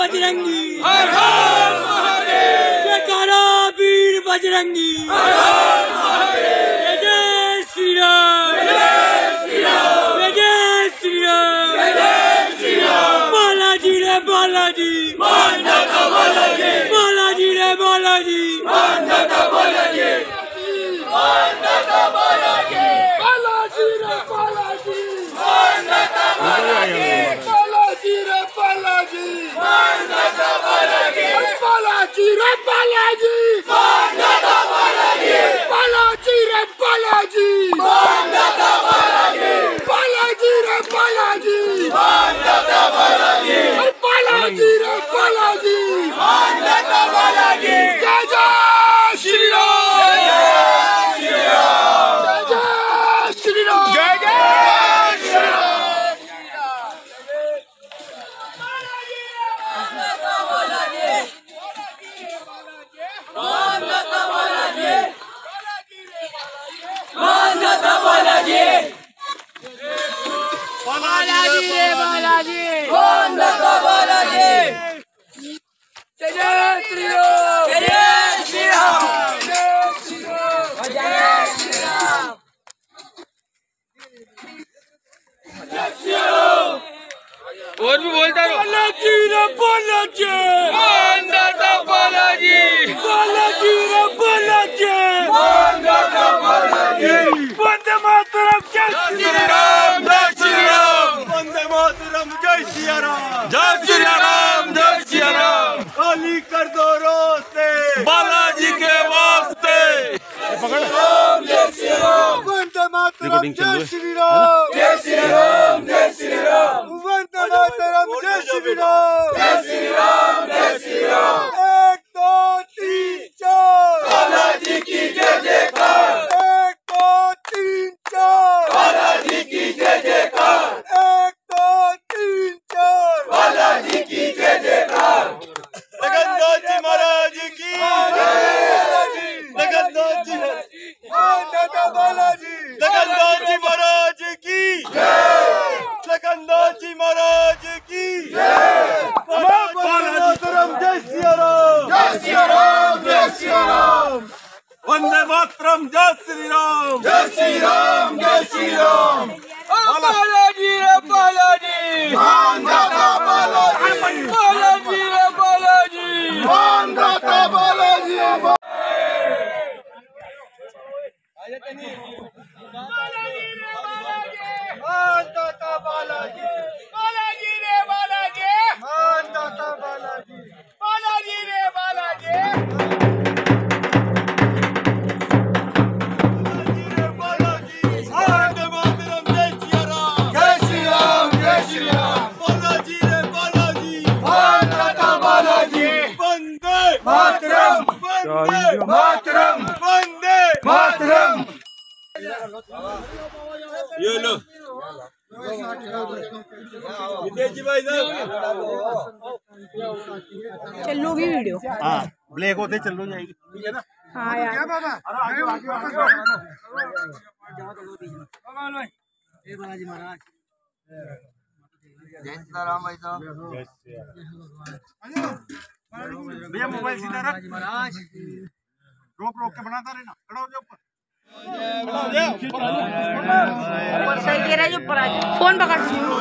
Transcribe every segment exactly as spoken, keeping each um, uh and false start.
बजरंगी, हर हर महादेव। जयकारा वीर बजरंगी, हर हर महादेव। जय श्री राम, जय श्री राम, जय श्री राम, जय श्री राम। बालाजी रे बालाजी, मानता बालाजी, बालाजी रे बालाजी, मानता बालाजी, मानता बालाजी, बालाजी रे बालाजी, मानता बालाजी, बालाजी रे बालाजी, मानता बालाजी, बालाजी रे बालाजी, मानता बालाजी, बालाजी रे बालाजी, मानता बालाजी, बालाजी रे बालाजी, मानता बालाजी, बालाजी रे बालाजी, मानता बालाजी। जय जय श्री राम, जय श्री राम, जय श्री राम, जय जय श्री राम। मानता बालाजी, मानता बालाजी, मानता बालाजी, बालाजी रे बालाजी, मानता बालाजी। जय जय श्री राम, जय श्री राम, जय श्री राम, जय श्री राम, जय श्री राम। और भी बोलता रहो। बालाजी रे बालाजी, मानता बालाजी, बालाजी रे बालाजी, मानता बालाजी। वंदे मातरम, जय श्री राम, जय श्री राम। वंदे मातरम, जय श्री राम, जय श्री राम, जय श्री राम। खाली कर दो रोस्ते बालाजी के वास्ते। जय श्री राम, वंदे मातरम, जय श्री राम, जय श्री राम, जय श्री राम। वंदे मातरम, जय श्री राम, जय श्री राम, जय श्री राम। एक दो तीन चार, बालाजी की जय जयकार। एक दो तीन चार, बालाजी की जय जयकार। एक दो तीन चार, बालाजी की जय जयकार। जगन्नाथ जी महाराज की जगन्नाथ जी, मानता बालाजी, जगन्नाथ जी महाराज की जगन्नाथ जी महाराज की मातरम। जय श्री राम, जय श्री राम, जय श्री राम। वंदे मातरम, जय श्री राम, जय श्री राम, जय श्री राम। बालाजी रे बालाजी, मानता बालाजी, बालाजी रे बालाजी, मानता बालाजी। मानता बालाजी, बालाजी रे बालाजी, मानता बालाजी, बालाजी रे बालाजी। मातरम, मातरम, वंदे मातरम। ये लो विदेशी भाई साहब, चलूगी वीडियो। हाँ ब्लैक होते चलो जाएगी, ठीक है ना। हाँ यार, क्या बाबा, अरे आगे आगे ए बालाजी महाराज, जय श्री राम भाई साहब। भैया मोबाइल सीधा रख महाराज, रोक रोक के बनाता रहना। खड़ा हो जाओ ऊपर, ऊपर सही कह रहा है, ऊपर आ जाओ, फोन पकड़।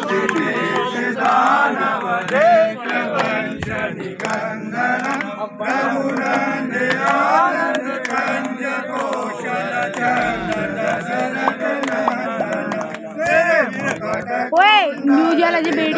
ओए न्यूज वाला जी बैठ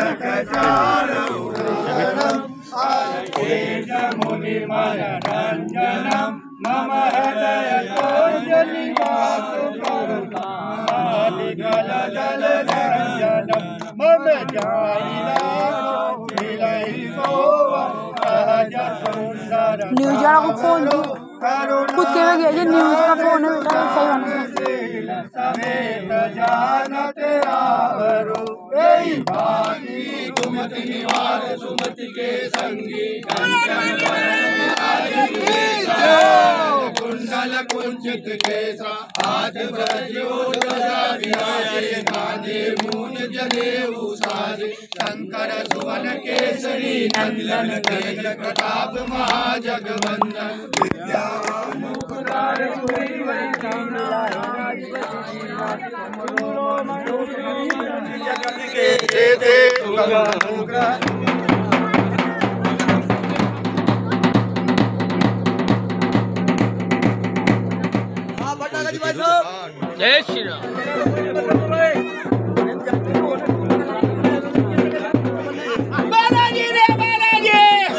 मम हृदय तोजनि वासु करुणा जल जल रंजनम मम जाइला मिलई सोवा सहज सुंदर। न्यूज वाला को फोन कुत्ते में गया, न्यूज का फोन है बेटा, सही होना। समेत जानते बराबरो यही भागी कुमति निवार सुमति के संगी कंचन कुंडल कुंचित केसा हाथ ब्रजोदरा विराजे कांधे मूंज जनेऊ साजे शंकर सुवन केसरी नंदन तेज प्रताप महाजगवंदन विद्यावान मुकुटार जगत के देते जय श्री राम। बालाजी रे बालाजी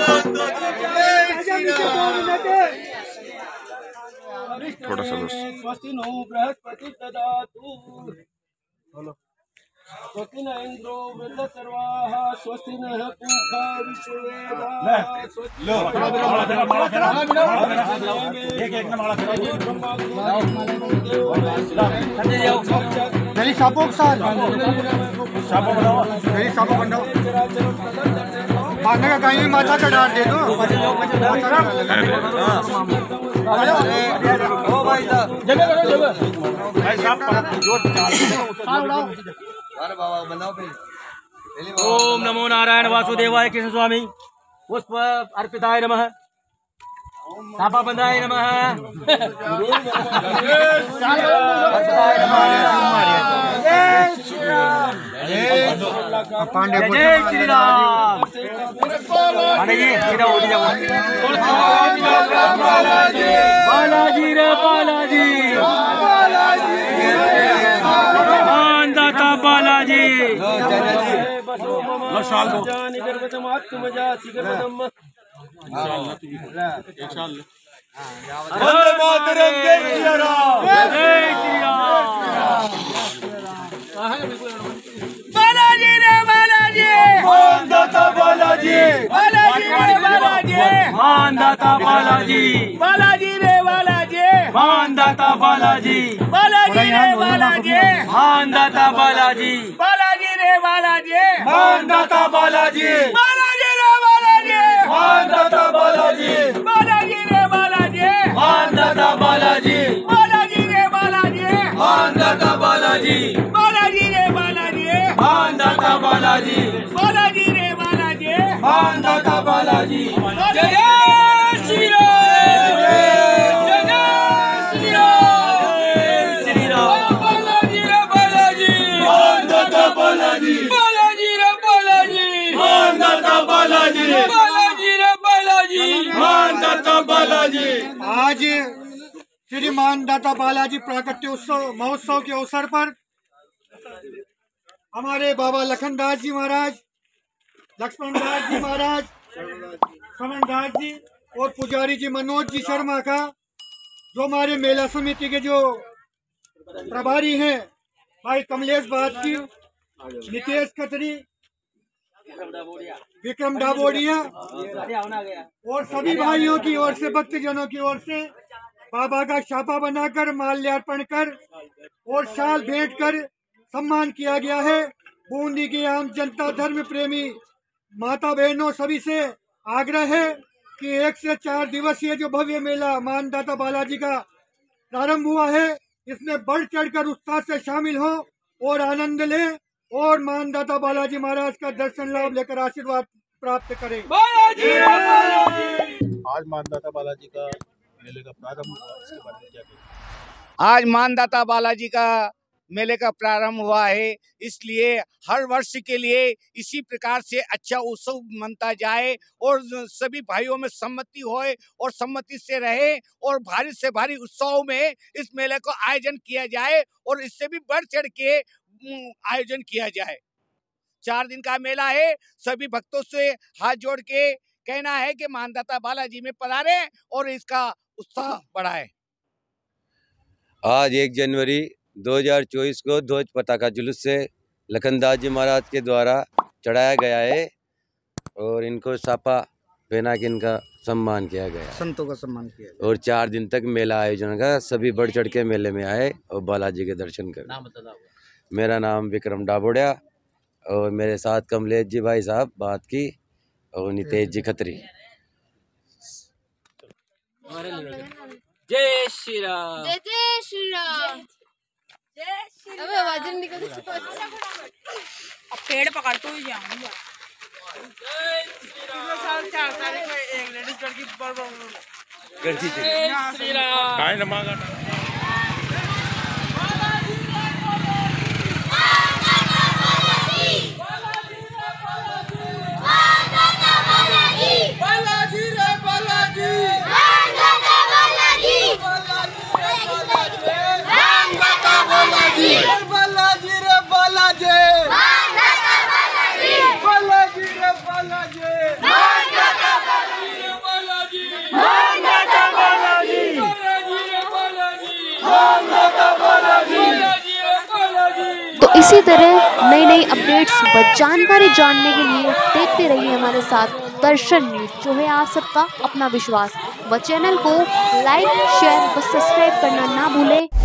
थोड़ा सा बस। स्वस्ति नो बृहस्पति ददातु स्वस्ति न इंद्रो वृद्धसर्वाः स्वस्ति नः पूषा विश्ववेदाः लो एक एक ना माला मेरी सापों के साथ सापों बनाओ मेरी सापों बनाओ मांगे का कहीं माथा का डाल दे दो ओ भाई साहब जगह करो जगह भाई साहब जो अरे बाबा बनाओ फिर ओम नमो नारायण वासुदेवाय कृष्ण स्वामी पुष्प अर्पिताय नमः सापा बंधाय नमः पांडे जय श्री राम पांडे जी सीधा उठ जाओ बालाजी रे बालाजी दाता बालाजी बालाजी रे बालाजी दाता बालाजी बालाजी रे बालाजी दाता बालाजी बालाजी रे बालाजी दाता बालाजी बालाजी रे बालाजी दाता बालाजी बालाजी रे बालाजी दाता बालाजी बालाजी रे बालाजी दाता बालाजी बालाजी रे बालाजी दाता बालाजी बालाजी रे बालाजी दाता बालाजी बालाजी रे बालाजी दाता बालाजी बालाजी रे बालाजी दाता बालाजी जय श्री राम जय श्री राम श्री राम बालाजी रे बालाजी दाता बालाजी बालाजी रे बालाजी दाता बालाजी बालाजी रे बालाजी दाता बालाजी आज श्रीमान दाता बालाजी प्राकट्य उत्सव महोत्सव के अवसर पर हमारे बाबा लखनदास जी महाराज, लक्ष्मण दास जी महाराज, श्रवण दास जी और पुजारी जी मनोज जी शर्मा का, जो हमारे मेला समिति के जो प्रभारी हैं भाई कमलेश बागची, नितेश खत्री, विक्रम डाबोडिया और सभी भाइयों की ओर से, भक्तजनों की ओर से बाबा का छापा बनाकर माल्यार्पण कर और शाल भेंट कर सम्मान किया गया है। बूंदी की आम जनता, धर्म प्रेमी माता बहनों सभी से आग्रह है कि एक से चार दिवसीय जो भव्य मेला मानदाता बालाजी का प्रारंभ हुआ है, इसमें बढ़ चढ़कर उत्साह से शामिल हो और आनंद लें और मानदाता बालाजी महाराज का दर्शन लाभ लेकर आशीर्वाद प्राप्त करें। आज मानदाता बालाजी का मेले का प्रारंभ हुआ, इसके बारे में क्या कहेंगे? आज मानदाता बालाजी का मेले का प्रारंभ हुआ है, इसलिए हर वर्ष के लिए इसी प्रकार से अच्छा उत्सव मनता जाए और सभी भाइयों में सम्मति होए और सम्मति से रहे और भारी से भारी उत्सव में इस मेले को आयोजन किया जाए और इससे भी बढ़ चढ़ के आयोजन किया जाए। चार दिन का मेला है, सभी भक्तों से हाथ जोड़ के कहना है कि मानदाता बालाजी में पधारे और इसका उत्साह बढ़ाए। आज एक जनवरी दो हज़ार चौबीस को ध्वज पताका जुलूस से लखनदास जी महाराज के द्वारा चढ़ाया गया है और इनको सापा पहना के इनका सम्मान किया गया, संतों का सम्मान किया गया। और चार दिन तक मेला आयोजन का, सभी बढ़ चढ़ के मेले में आए और बालाजी के दर्शन करें। मेरा नाम विक्रम डाबोड़िया और मेरे साथ कमलेश जी भाई साहब बात की और नितेश जी खत्री। जय श्री राम। जय जय श्री राम। जय श्री अबे आवाज निकल रही है। अब पेड़ पकड़ तो ही जाऊंगा। पिछले साल चार तारीख में एक लेडीज लड़की करती थी। श्री राम। काय नमागा बालाजी रे बालाजी बालाजी रे बालाजी बालाजी रे बालाजी तो इसी तरह नई नई अपडेट्स व जानकारी जानने के लिए देखते रहिए हमारे साथ दर्शन न्यूज, जो है आप सबका अपना विश्वास। व चैनल को लाइक शेयर व सब्सक्राइब करना ना भूलें